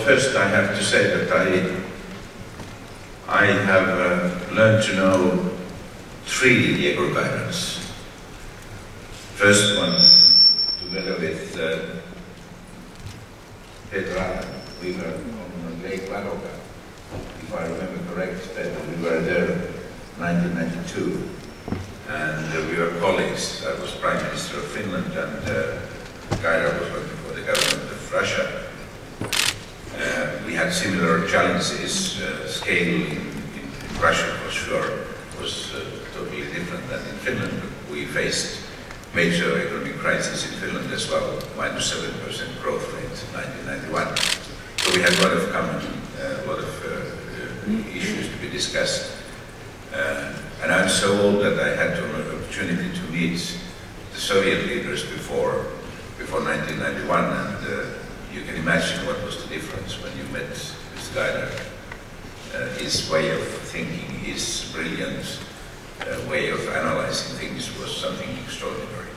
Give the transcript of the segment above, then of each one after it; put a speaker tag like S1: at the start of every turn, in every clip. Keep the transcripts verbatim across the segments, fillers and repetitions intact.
S1: first I have to say that I, I have uh, learned to know three Yegor Gaidars. First one, together with uh, Petra, we were on Lake Ladoga, if I remember correct, that we were there in nineteen ninety-two, and uh, we were colleagues. I was Prime Minister of Finland, and uh, Gaidar was working for the government of Russia. Uh, we had similar challenges. Uh, scale in, in, in Russia, for sure, was uh, totally different than in Finland. We faced major economic crisis in Finland as well, minus seven percent growth rate in nineteen ninety-one. So we had a lot of common, a uh, lot of uh, uh, issues to be discussed. Uh, and I'm so old that I had an opportunity to meet the Soviet leaders before, before nineteen ninety-one, and uh, you can imagine what was the difference when you met this Gaidar. Uh, his way of thinking, his brilliant uh, way of analyzing things was something extraordinary.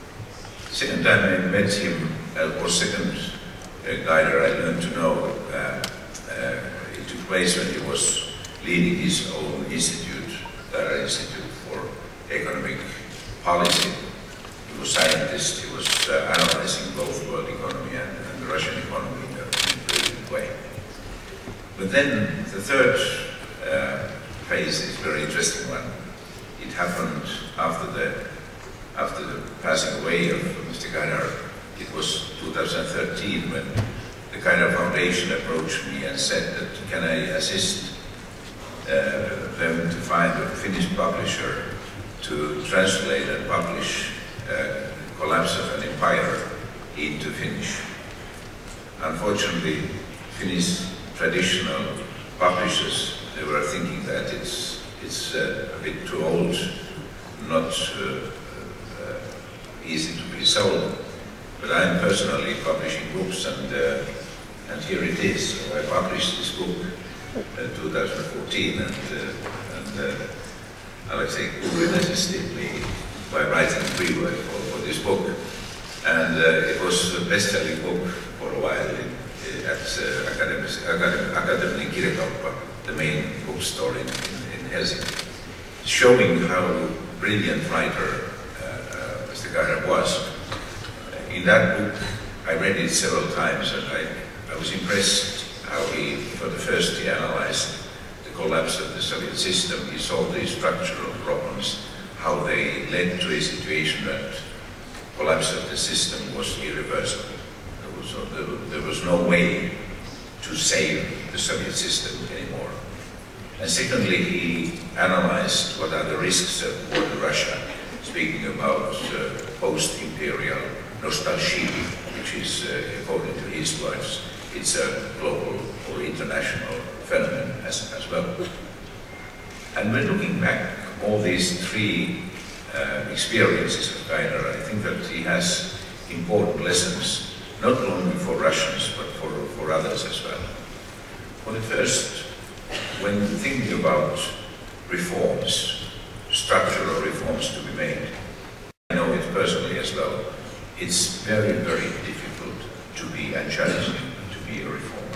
S1: Second time I met him, uh, or second uh, Gaidar I learned to know, uh, uh, it took place when he was leading his own institute, Gaidar Institute for Economic Policy. He was a scientist, he was uh, analyzing both world economy and, and the Russian economy in a, in a brilliant way. But then the third uh, phase is a very interesting one. It happened after the, after the passing away of Mister Gaidar. It was two thousand thirteen when the Gaidar Foundation approached me and said that can I assist uh, them to find a Finnish publisher to translate and publish uh, Collapse of an Empire into Finnish. Unfortunately, Finnish traditional publishers, they were thinking that it's it's uh, a bit too old, not uh, uh, easy to be sold. But I'm personally publishing books, and uh, and here it is. So I published this book in two thousand fourteen, and uh, and uh, Alexei Kugrin assisted me by writing a pre-work for, for this book, and uh, it was a best-selling book for a while in, at uh, Akadeeminen Kirjakauppa, the main bookstore in, in, in Helsinki, showing how brilliant writer uh, uh, Mister Gaidar was. In that book, I read it several times, and I, I was impressed how he, for the first, he analyzed the collapse of the Soviet system. He saw the structural problems, how they led to a situation that collapse of the system was irreversible. There was, there, there was no way to save the Soviet system anymore. And secondly, he analyzed what are the risks of modern Russia, speaking about uh, post-imperial nostalgia, which is, uh, according to his words, it's a global or international phenomenon as, as well. And when looking back all these three uh, experiences of Gaidar, I think that he has important lessons, not only for Russians, but for, for others as well. For the first, when thinking about reforms, structural reforms to be made, I know it personally as well, it's very, very difficult to be and challenging to be a reformer.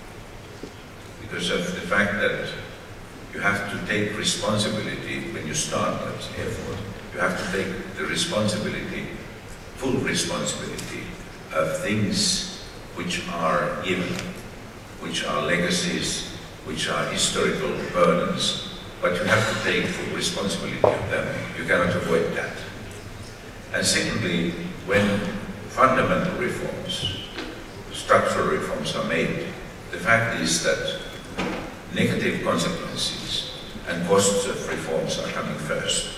S1: Because of the fact that you have to take responsibility when you start that effort. You have to take the responsibility, full responsibility of things which are given, which are legacies, which are historical burdens, but you have to take full responsibility of them. You cannot avoid that. And secondly, when fundamental reforms, structural reforms are made, the fact is that negative consequences and costs of reforms are coming first,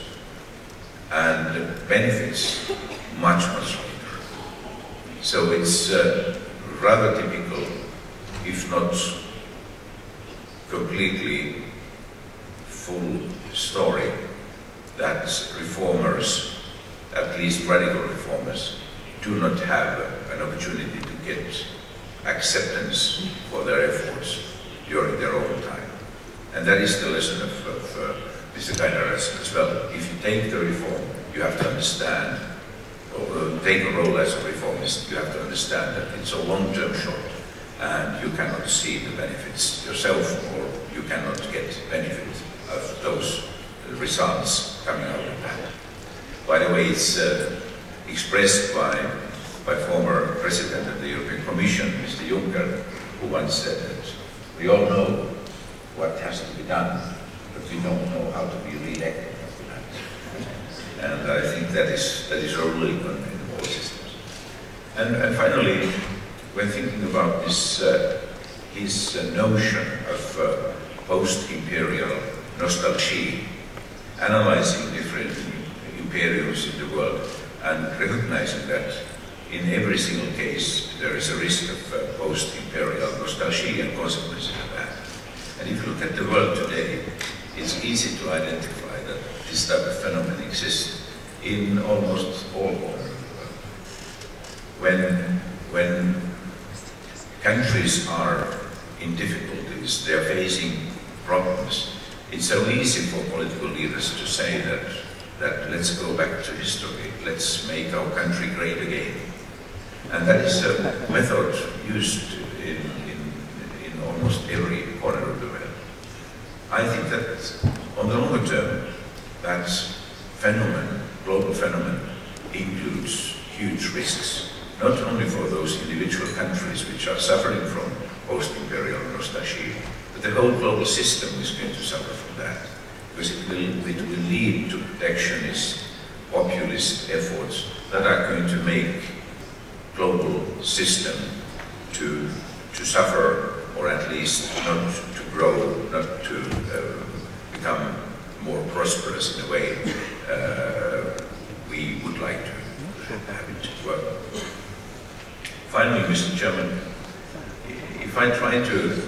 S1: and benefits much, much later. So it's uh, rather typical, if not completely full story, that reformers, at least radical reformers, do not have an opportunity to get acceptance for their efforts during their own time. And that is the lesson of, of uh, Mister Gaidar as, as well. If you take the reform, you have to understand, or uh, take a role as a reformist, you have to understand that it's a long-term shot. and you cannot see the benefits yourself, or you cannot get benefit of those results coming out of that. By the way, it's uh, expressed by, by former President of the European Commission, Mister Juncker, who once said that we all know what has to be done, but we don't know how to be re-elected after that. And I think that is, that is a rule in all systems. And, and finally, when thinking about this, uh, his uh, notion of uh, post-imperial nostalgia, analyzing different imperiums in the world and recognizing that in every single case there is a risk of uh, post-imperial nostalgia and consequences of that. And if you look at the world today, it's easy to identify that this type of phenomenon exists in almost all corners of the world. When, when countries are in difficulties, they're facing problems, it's so easy for political leaders to say that, that let's go back to history, let's make our country great again. And that is a method used in, in, in almost every corner of the world. I think that on the longer term, that phenomenon, global phenomenon, includes huge risks, not only for those individual countries which are suffering from post-imperial nostalgia, but the whole global system is going to suffer from that, because it will, it will lead to protectionist, populist efforts that are going to make global system to, to suffer, or at least not to grow, not to uh, become more prosperous in a way uh, we would like to have it work. Finally, Mister Chairman, if I try to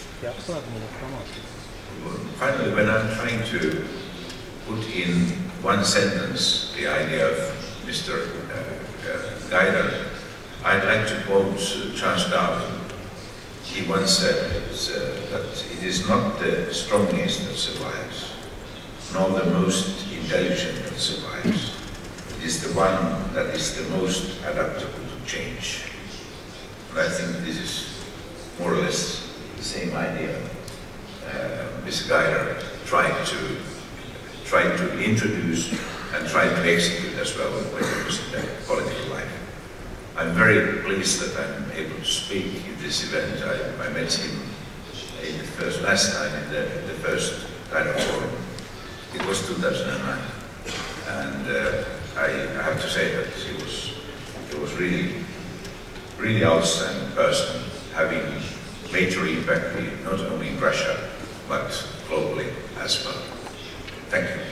S1: Finally, when I'm trying to put in one sentence the idea of Mister Uh, uh, Gaider, I'd like to quote uh, Charles Darwin. He once said uh, that it is not the strongest that survives, nor the most intelligent that survives. It is the one that is the most adaptable to change. And I think this is more or less the same idea uh, Mister Gaider tried to tried to introduce and tried to execute as well when he was in the political life. I'm very pleased that I'm able to speak in this event. I, I met him in the first last time in the, the first Gaider Forum. It was two thousand nine, and uh, I, I have to say that he was he was really really outstanding person, having major impact not only in Russia, but globally as well. Thank you.